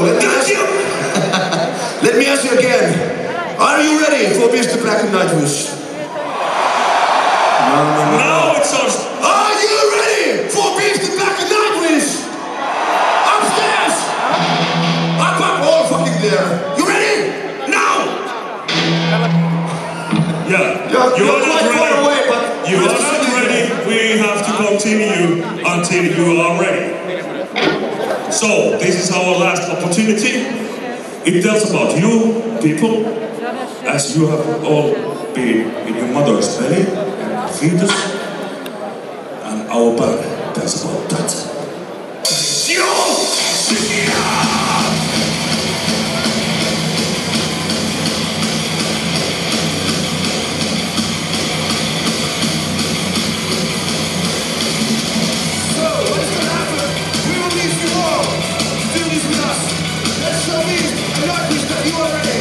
let me ask you again. Are you ready for Mr. Black and Nightwish? No. Now it sounds... Are you ready for Mr. Black and Nightwish? Upstairs! Up, all fucking there. You ready? Now! Yeah. You're quite far away, but... You are not ready. We have to continue until you are ready. So, this is our last opportunity. It tells about you, people, as you have all been in your mother's belly, and fetus, and our band tells about that. You are ready.